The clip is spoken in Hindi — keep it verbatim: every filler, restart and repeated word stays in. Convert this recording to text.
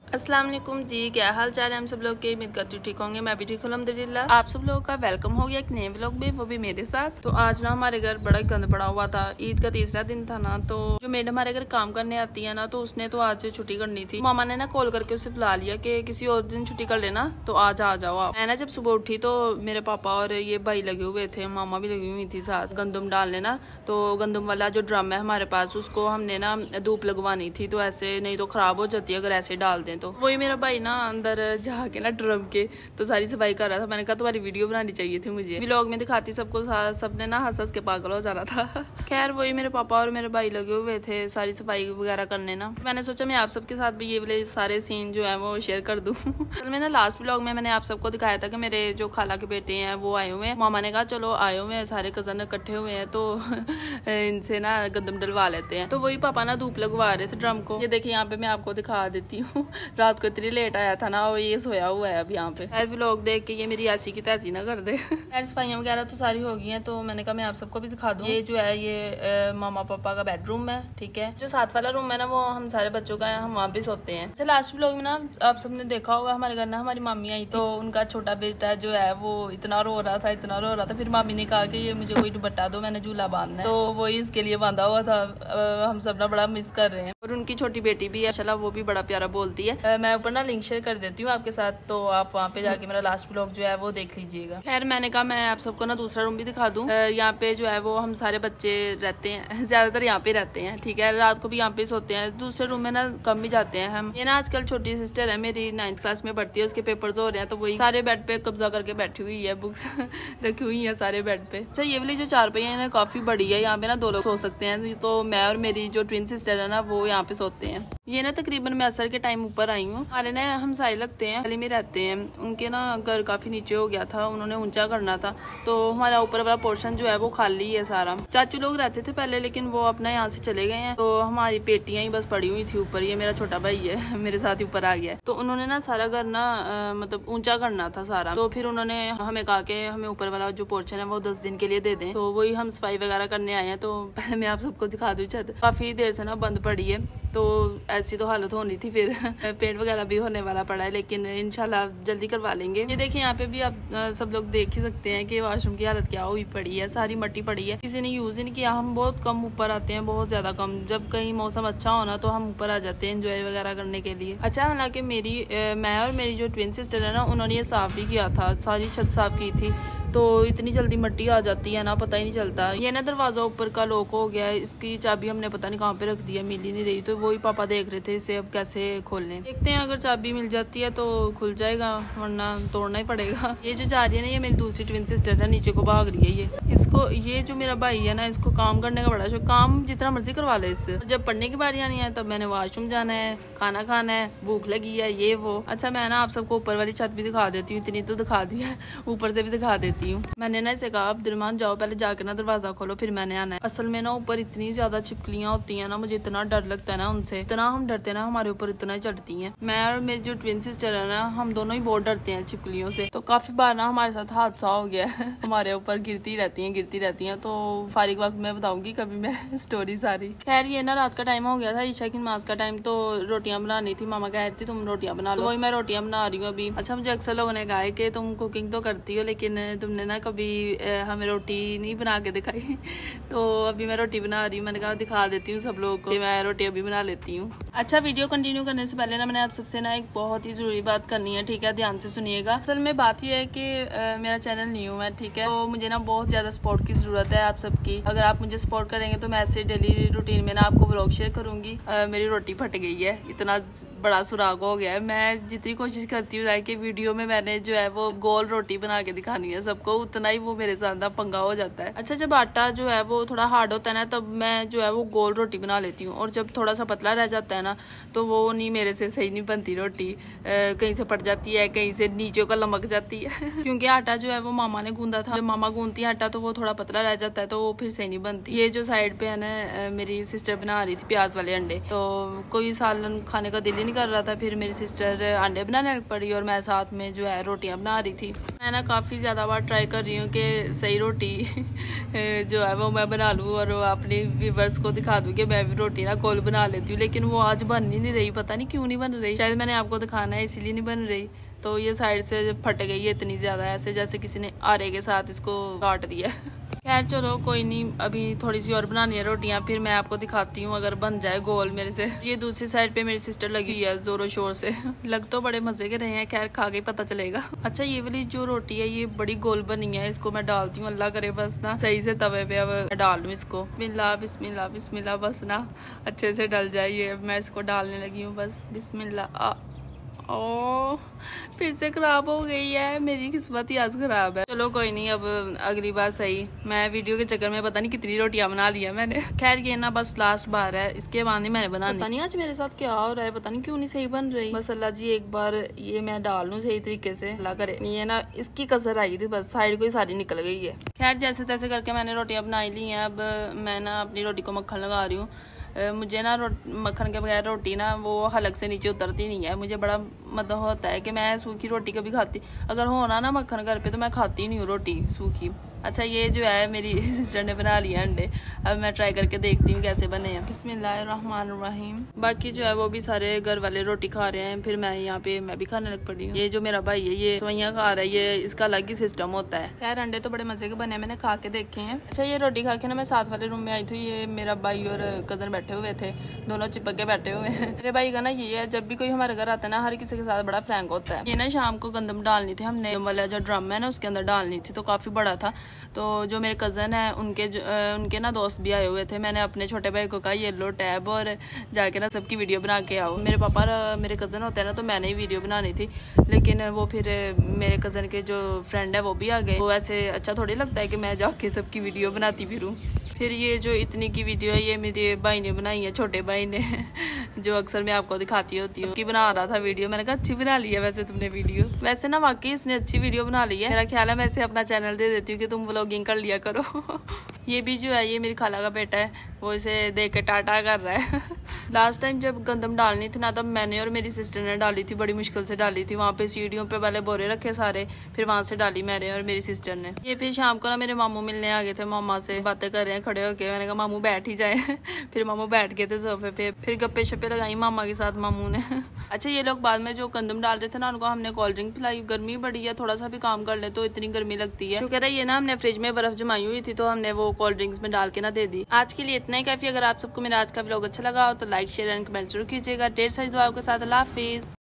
अस्सलाम वालेकुम जी, क्या हाल चाल है हम सब लोग के। उम्मीद करती हूँ ठीक होंगे, मैं भी ठीक हूँ अल्हम्दुलिल्लाह। आप सब लोगों का वेलकम हो गया एक नए व्लॉग में, वो भी मेरे साथ। तो आज ना हमारे घर बड़ा गंद पड़ा हुआ था। ईद का तीसरा दिन था ना, तो जो मेड हमारे घर काम करने आती है ना, तो उसने तो आज छुट्टी करनी थी। मामा ने ना कॉल करके उसे बुला लिया कि किसी और दिन छुट्टी कर लेना, तो आज आ जाओ आप। मैं ना जब सुबह उठी तो मेरे पापा और ये भाई लगे हुए थे, मामा भी लगी हुई थी साथ गंदम डालने ना। तो गंदम वाला जो ड्रम है हमारे पास, उसको हमने ना धूप लगवानी थी, तो ऐसे नहीं तो खराब हो जाती है अगर ऐसे डाल दें। तो वही मेरा भाई ना अंदर जाके ना ड्रम के तो सारी सफाई कर रहा था। मैंने कहा तुम्हारी वीडियो बनानी चाहिए थी मुझे, व्लॉग में दिखाती सबको, सबने ना हंस हंस के पागल हो जाना था। खैर वही मेरे पापा और मेरे भाई लगे हुए थे सारी सफाई वगैरह करने ना। मैंने सोचा मैं आप सबके साथ भी ये वाले सारे सीन जो है वो शेयर कर दूं। कल में ना लास्ट व्लॉग में मैंने आप सबको दिखाया था कि मेरे जो खाला के बेटे हैं वो आए हुए हैं। मामा ने कहा चलो आए हुए हैं सारे कजन इकट्ठे हुए हैं, तो इनसे ना गंदम डलवा लेते हैं। तो वही पापा ना धूप लगवा रहे थे ड्रम को। ये देखिए यहाँ पे मैं आपको दिखा देती हूँ। रात को इतनी लेट आया था ना, और ये सोया हुआ है अब यहाँ पे। खैर व्लॉग देख के ये मेरी ऐसी की तैसी ना कर दे। खैर सफाइयाँ वगैरह तो सारी हो गई हैं, तो मैंने कहा मैं आप सबको भी दिखा दूँ। ये जो है ये मामा पापा का बेडरूम है, ठीक है। जो साथ वाला रूम है ना वो हम सारे बच्चों का है, हम वहाँ पे सोते हैं। अच्छा लास्ट व्लॉग में ना आप सबने देखा होगा हमारे घर ना हमारी मामी आई, तो उनका छोटा बेटा जो है वो इतना रो रहा था इतना रो रहा था। फिर मामी ने कहा कि ये मुझे कोई दुपट्टा दो, मैंने झूला बांधना है, तो वही इसके लिए बांधा हुआ था। हम सब ना बड़ा मिस कर रहे हैं। और उनकी छोटी बेटी भी है माशाल्लाह, वो भी बड़ा प्यारा बोलती है। मैं ऊपर ना लिंक शेयर कर देती हूँ आपके साथ, तो आप वहाँ पे जाके मेरा लास्ट व्लॉग जो है वो देख लीजिएगा। खैर मैंने कहा मैं आप सबको ना दूसरा रूम भी दिखा दूँ। यहाँ पे जो है वो हम सारे बच्चे रहते हैं, ज्यादातर यहाँ पे रहते हैं, ठीक है। रात को भी यहाँ पे सोते हैं, दूसरे रूम में ना कम भी जाते हैं हम। ये ना आजकल छोटी सिस्टर है मेरी, नाइन्थ क्लास में पढ़ती है, उसके पेपर्स हो रहे हैं, तो वही सारे बेड पे कब्जा करके बैठी हुई है, बुक्स रखी हुई है सारे बेड पे। अच्छा ये वाली जो चारपाई है ना काफी बड़ी है, यहाँ पे ना दो लोग सो सकते हैं, तो मैं और मेरी जो ट्विन सिस्टर है ना वो यहाँ पे सोते हैं। ये ना तकरीबन मैं असर के टाइम ऊपर आई हूँ। हमारे ना हम साई लगते हैं, गली में रहते हैं, उनके ना घर काफी नीचे हो गया था, उन्होंने ऊंचा करना था, तो हमारा ऊपर वाला पोर्शन जो है वो खाली है सारा। चाचू लोग रहते थे पहले, लेकिन वो अपना यहाँ से चले गए हैं, तो हमारी पेटियां ही बस पड़ी हुई थी ऊपर। ये मेरा छोटा भाई है मेरे साथ ही ऊपर आ गया है, तो उन्होंने ना सारा घर ना आ, मतलब ऊंचा करना था सारा, तो फिर उन्होंने हमें कहा कि हमें ऊपर वाला जो पोर्शन है वो दस दिन के लिए दे दें, तो वही हम सफाई वगैरह करने आए हैं। तो पहले मैं आप सबको दिखा दूँ छत, काफी देर से ना बंद पड़ी है, तो ऐसी तो हालत होनी थी, फिर पेंट वगैरह भी होने वाला पड़ा है, लेकिन इंशाल्लाह जल्दी करवा लेंगे। ये देखिए यहाँ पे भी आप सब लोग देख ही सकते हैं कि वॉशरूम की हालत क्या हुई पड़ी है, सारी मट्टी पड़ी है, किसी ने यूज ही नहीं किया। हम बहुत कम ऊपर आते हैं, बहुत ज्यादा कम। जब कहीं मौसम अच्छा होना तो हम ऊपर आ जाते हैं एंजॉय वगैरह करने के लिए। अच्छा हालांकि मेरी मैं और मेरी जो ट्विन सिस्टर है ना, उन्होंने ये साफ भी किया था, सारी छत साफ की थी, तो इतनी जल्दी मिट्टी आ जाती है ना पता ही नहीं चलता। ये ना दरवाजा ऊपर का लॉक हो गया है, इसकी चाबी हमने पता नहीं कहाँ पे रख दी है, मिल ही नहीं रही, तो वही पापा देख रहे थे इसे अब कैसे खोलने। देखते हैं अगर चाबी मिल जाती है तो खुल जाएगा, वरना तोड़ना ही पड़ेगा। ये जो जा रही है ना ये मेरी दूसरी ट्विन सिस्टर है, नीचे को भाग रही है। ये इसको ये जो मेरा भाई है ना, इसको काम करने का बड़ा शौक, काम जितना मर्जी करवा ले इससे। जब पढ़ने की बारी आनी है तब मैंने वॉशरूम जाना है, खाना खाना है, भूख लगी है, ये वो। अच्छा मैं ना आप सबको ऊपर वाली छत भी दिखा देती हूँ, इतनी तो दिखा दी है, ऊपर से भी दिखा देती हूँ। मैंने ना इसे कहा अब्दुलरहमान जाओ पहले जाके ना दरवाजा खोलो, फिर मैंने आना है। असल में ना ऊपर इतनी ज्यादा छिपकलियां होती हैं ना, मुझे इतना डर लगता है ना उनसे, इतना हम डरते हैं ना हमारे ऊपर इतना चढ़ती हैं। मैं और मेरी जो ट्विन सिस्टर है ना, हम दोनों ही बहुत डरते हैं छिपकलियों से, तो काफी बार ना हमारे साथ हादसा हो गया है। हमारे ऊपर गिरती रहती है गिरती रहती है, तो फारिग वक्त में बताऊंगी कभी मैं स्टोरी सारी। खैर ये ना रात का टाइम हो गया था, ईशा की नमाज का टाइम, तो रोटियां बनानी थी। मामा कह रही थी तुम रोटियां बना लो, वही मैं रोटियां बना रही हूँ अभी। अच्छा मुझे अक्सर लोगों ने कहा है कि तुम कुकिंग तो करती हो, लेकिन तुमने ना कभी हमें रोटी नहीं बना के दिखाई, तो अभी मैं रोटी बना रही हूँ। मैंने कहा दिखा देती हूँ सब लोगों को कि मैं रोटी अभी बना लेती हूँ। अच्छा वीडियो कंटिन्यू करने से पहले ना मैंने आप सबसे ना एक बहुत ही जरूरी बात करनी है, ठीक है, ध्यान से सुनिएगा। असल में बात यह है कि आ, मेरा चैनल न्यू है, ठीक है, तो मुझे ना बहुत ज्यादा सपोर्ट की जरूरत है आप सबकी। अगर आप मुझे सपोर्ट करेंगे तो मैं ऐसे डेली रूटीन में ना आपको व्लॉग शेयर करूंगी। आ, मेरी रोटी फट गई है, इतना बड़ा सुराग हो गया है। मैं जितनी कोशिश करती हूँ कि वीडियो में मैंने जो है वो गोल रोटी बना के दिखानी है सबको, उतना ही वो मेरे साथ ना पंगा हो जाता है। अच्छा जब आटा जो है वो थोड़ा हार्ड होता है ना, तब मैं जो है वो गोल रोटी बना लेती हूँ, और जब थोड़ा सा पतला रह जाता है ना, तो वो नहीं मेरे से सही नहीं बनती रोटी, कहीं से फट जाती है, कहीं से नीचे का लमक जाती है। क्योंकि आटा जो है वो मामा ने गूंदा था, जब मामा गूंदती है आटा तो वो थोड़ा पतला रह जाता है, तो वो फिर सही नहीं बनती। ये जो साइड पे है ना मेरी सिस्टर बना रही थी प्याज वाले अंडे, तो कोई सालन खाने का दिल ही नहीं कर रहा था, फिर मेरी सिस्टर अंडे बनाने लग पड़ी और मैं साथ में जो है रोटियां बना रही थी। मैं ना काफ़ी ज़्यादा बार ट्राई कर रही हूँ कि सही रोटी जो है वो मैं बना लूँ और अपने व्यूवर्स को दिखा दूँ कि मैं भी रोटी ना गोल बना लेती हूँ, लेकिन वो आज बन ही नहीं रही। पता नहीं क्यों नहीं बन रही, शायद मैंने आपको दिखाना है इसीलिए नहीं बन रही। तो ये साइड से फट गई है इतनी ज़्यादा, ऐसे जैसे किसी ने आरे के साथ इसको काट दिया। खैर चलो कोई नहीं, अभी थोड़ी सी और बनानी है रोटियां, फिर मैं आपको दिखाती हूँ अगर बन जाए गोल मेरे से। ये दूसरी साइड पे मेरी सिस्टर लगी हुई है जोरों शोर से। लग तो बड़े मजे के रहे हैं, खैर खा के पता चलेगा। अच्छा ये वाली जो रोटी है ये बड़ी गोल बनी है, इसको मैं डालती हूँ, अल्लाह करे बस ना सही से तवे पे अब डाल लूँ इसको। बिस्मिल्लाह बिस्मिल्लाह बिस्मिल्लाह, बस ना अच्छे से डल जाए ये। मैं इसको डालने लगी हूँ बस, बिस्मिल्लाह। ओ फिर से खराब हो गई है, मेरी किस्मत ही आज खराब है। चलो कोई नहीं, अब अगली बार सही। मैं वीडियो के चक्कर में पता नहीं कितनी रोटियां बना ली है मैंने। खैर ये ना बस लास्ट बार है, इसके बाद नहीं मैंने बनानी। पता नहीं आज मेरे साथ क्या हो रहा है, पता नहीं क्यों नहीं सही बन रही। बस अल्लाह जी एक बार ये मैं डाल लूँ सही तरीके से, अल्लाह करे। ये ना इसकी कसर आई थी, बस साइड को ही सारी निकल गई है। खैर जैसे तैसे करके मैंने रोटियां बनाई ली हैं। अब मैं ना अपनी रोटी को मक्खन लगा रही हूँ। मुझे ना मक्खन के बगैर रोटी ना वो हलक से नीचे उतरती नहीं है। मुझे बड़ा मतलब होता है कि मैं सूखी रोटी कभी खाती, अगर होना ना मक्खन घर पे तो मैं खाती नहीं हूँ रोटी सूखी। अच्छा ये जो है मेरी सिस्टर ने बना लिया अंडे, अब मैं ट्राई करके देखती हूँ कैसे बने हैं। बिस्मिल्लाहिर्रहमानिर्रहीम। बाकी जो है वो भी सारे घर वाले रोटी खा रहे हैं, फिर मैं यहाँ पे मैं भी खाने लग पड़ी हूँ। ये जो मेरा भाई है ये सवैयां खा रहा है, ये इसका अलग ही सिस्टम होता है। यार अंडे तो बड़े मजे के बने, मैंने खा के देखे हैं। अच्छा ये रोटी खा के ना मैं साथ वाले रूम में आई थी, ये मेरा भाई और कजन बैठे हुए थे, दोनों चिपक के बैठे हुए हैं। मेरे भाई का ना ये है, जब भी कोई हमारे घर आता है ना हर किसी के साथ बड़ा फ्रैंक होता है। ये ना शाम को गंदम डालनी थी हमने, वाला जो ड्रम है ना उसके अंदर डालनी थी, तो काफी बड़ा था। तो जो मेरे कज़न है उनके उनके ना दोस्त भी आए हुए थे। मैंने अपने छोटे भाई को कहा ये लो टैब और जाके ना सबकी वीडियो बना के आओ। मेरे पापा मेरे कज़न होते हैं ना, तो मैंने ही वीडियो बनानी थी, लेकिन वो फिर मेरे कज़न के जो फ्रेंड है वो भी आ गए। वो ऐसे अच्छा थोड़ी लगता है कि मैं जाके सबकी वीडियो बनाती फिरूँ। फिर ये जो इतनी की वीडियो है ये मेरे भाई ने बनाई है, छोटे भाई ने, जो अक्सर मैं आपको दिखाती होती हूँ कि बना रहा था वीडियो। मैंने कहा अच्छी बना ली है वैसे तुमने वीडियो। वैसे ना वाकई इसने अच्छी वीडियो बना ली है। मेरा ख्याल है मैं इसे अपना चैनल दे देती हूँ कि तुम व्लॉगिंग कर लिया करो। ये भी जो है ये मेरी खाला का बेटा है, वो इसे देख के टाटा कर रहा है। लास्ट टाइम जब गंदम डालनी थी ना, तब मैंने और मेरी सिस्टर ने डाली थी, बड़ी मुश्किल से डाली थी। वहाँ पे सीढ़ियों पे वाले बोरे रखे सारे, फिर वहाँ से डाली मैंने और मेरी सिस्टर ने। ये फिर शाम को ना मेरे मामू मिलने आ गए थे, मामा से बातें कर रहे हैं खड़े होके। मैंने कहा मामू बैठ ही जाए। फिर मामू बैठ गए थे सोफे पे, फिर गप्पे शप्पे लगाई मामा के साथ मामू ने। अच्छा ये लोग बाद में जो गंदम डाल रहे थे ना, उनको हमने कोल्ड ड्रिंक पिलाई। गर्मी बड़ी है, थोड़ा सा भी काम कर ले तो इतनी गर्मी लगती है। शुक्र है ये ना हमने फ्रिज में बर्फ जमाई हुई थी, तो हमने वो कोल्ड ड्रिंक्स में डाल के ना दे दी। आज के लिए इतना ही काफी। अगर आप सबको मेरा आज का व्लॉग अच्छा लगा हो तो लाइक शेयर एंड कमेंट जरूर कीजिएगा। ढेर सारी दुआओं के साथ अल्लाह हाफिज।